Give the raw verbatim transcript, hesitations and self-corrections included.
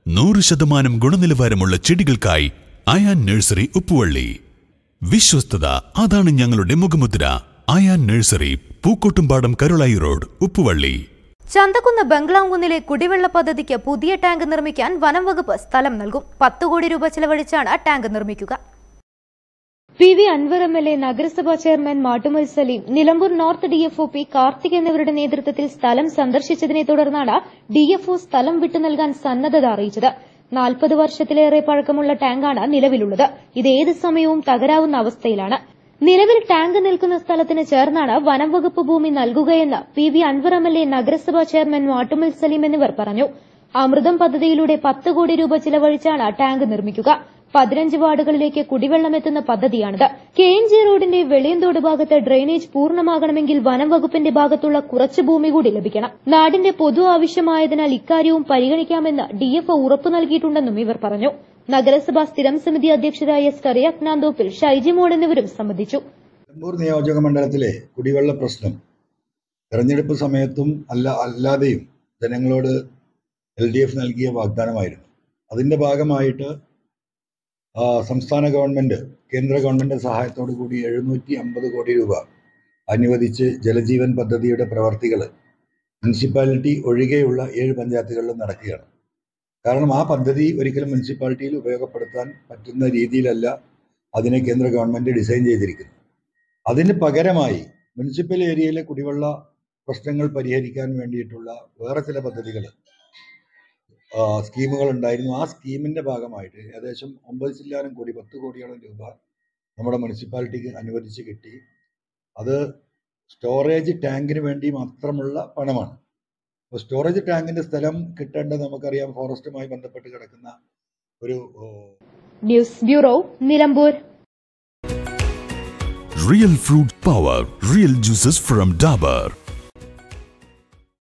നൂറ് ശതമാനം ഗുണനിലവാരമുള്ള ചെടികൾക്കായി അയാൻ നഴ്സറി ഉപ്പുവള്ളി. വിശ്വസ്തത അതാണ് ഞങ്ങളുടെ മുഖമുദ്ര. Ayan nursery, Pookkottumpadam, Karulai road, Uppuvalli. ചന്തക്കുന്ന് ബംഗ്ലാവുന്നിലെ കുടിവെള്ള പദ്ധതിക്ക് പുതിയ ടാങ്ക് നിർമ്മിക്കാൻ വനം വകുപ്പ് സ്ഥലം നൽകും. പത്ത് കോടി രൂപ ചെലവഴിച്ചാണ് ടാങ്ക് നിർമ്മിക്കുക. P V Anvar M L A, നഗരസഭാ chairman Mattummal Saleem, Nilambur north D F O P Karthik എന്നിവരുടെ നേതൃത്വത്തിൽ സ്ഥലം സന്ദർശിച്ചതിനെ തുടർന്നാണ് ഡി എഫ് ഒ സ്ഥലം വിട്ടു നൽകാൻ സന്നദ്ധത അറിയിച്ചത്. നാൽപ്പത് വർഷത്തിലേറെ പഴക്കമുള്ള ടാങ്കാണ് നിലവിലുള്ളത്. ഇത് ഏത് സമയവും തകരാവുന്ന അവസ്ഥയിലാണ്. നിലവിൽ ടാങ്ക് നിൽക്കുന്ന സ്ഥലത്തിന് ചേർന്നാണ് വനം വകുപ്പ് ഭൂമി നൽകുകയെന്ന് P V Anvar M L A, നഗരസഭാ ചെയർമാൻ മാട്ടുമൽ സലീം എന്നിവർ പറഞ്ഞു. അമൃതം പദ്ധതിയിലൂടെ പത്ത് കോടി രൂപ ചിലവഴിച്ചാണ് ടാങ്ക് നിർമ്മിക്കുക. പതിനഞ്ച് വാർഡുകളിലേക്ക് കുടിവെള്ളം എത്തുന്ന പദ്ധതിയാണിത്. കെ എൻ ജി റോഡിന്റെ വെളിയന്തോട് ഭാഗത്ത് ഡ്രെയിനേജ് പൂർണ്ണമാകണമെങ്കിൽ വനം വകുപ്പിന്റെ ഭാഗത്തുള്ള കുറച്ച് ഭൂമി കൂടി ലഭിക്കണം. നാടിന്റെ പൊതു ആവശ്യമായതിനാൽ ഇക്കാര്യവും പരിഗണിക്കാമെന്ന് ഡി എഫ് ഒ ഉറപ്പു നൽകിയിട്ടുണ്ടെന്നും ഇവർ പറഞ്ഞു. നഗരസഭാ സ്ഥിരം സമിതി അധ്യക്ഷരായ സ്കറിയാക്നാന്തോപ്പിൽ, ഷൈജിമോൾ എന്നിവരും സംബന്ധിച്ചു. നിലമ്പൂർ നിയോജക മണ്ഡലത്തിലെ കുടിവെള്ള പ്രശ്നം തെരഞ്ഞെടുപ്പ് സമയത്തും അല്ല അല്ലാതെയും ജനങ്ങളോട് എൽ ഡി എഫ് നൽകിയ വാഗ്ദാനമായിരുന്നു. അതിന്റെ ഭാഗമായിട്ട് സംസ്ഥാന ഗവൺമെന്റ് കേന്ദ്ര ഗവൺമെന്റ് സഹായത്തോടു കൂടി എഴുന്നൂറ്റി അമ്പത് കോടി രൂപ അനുവദിച്ച് ജലജീവൻ പദ്ധതിയുടെ പ്രവർത്തികൾ മുനിസിപ്പാലിറ്റി ഒഴികെയുള്ള ഏഴ് പഞ്ചായത്തുകളിലും നടക്കുകയാണ്. കാരണം ആ പദ്ധതി ഒരിക്കലും മുനിസിപ്പാലിറ്റിയിൽ ഉപയോഗപ്പെടുത്താൻ പറ്റുന്ന രീതിയിലല്ല അതിനെ കേന്ദ്ര ഗവൺമെന്റ് ഡിസൈൻ ചെയ്തിരിക്കുന്നത്. അതിന് പകരമായി മുനിസിപ്പൽ ഏരിയയിലെ കുടിവെള്ള പ്രശ്നങ്ങൾ പരിഹരിക്കാൻ വേണ്ടിയിട്ടുള്ള വേറെ ചില പദ്ധതികൾ സ്കീമുകൾ ഉണ്ടായിരുന്നു. ആ സ്കീമിന്റെ ഭാഗമായിട്ട് ഏകദേശം ഒമ്പത് ചില്ലാനും കോടി പത്ത് കോടിയോളം രൂപ നമ്മുടെ മുനിസിപ്പാലിറ്റിക്ക് അനുവദിച്ച് കിട്ടി. അത് സ്റ്റോറേജ് ടാങ്കിന് വേണ്ടി മാത്രമുള്ള പണമാണ്. അപ്പോൾ സ്റ്റോറേജ് ടാങ്കിന്റെ സ്ഥലം കിട്ടേണ്ടത് നമുക്കറിയാം, ഫോറസ്റ്റുമായി ബന്ധപ്പെട്ട് കിടക്കുന്ന ഒരു. News bureau, Nilambur. Real fruit power, real juices from Dabur.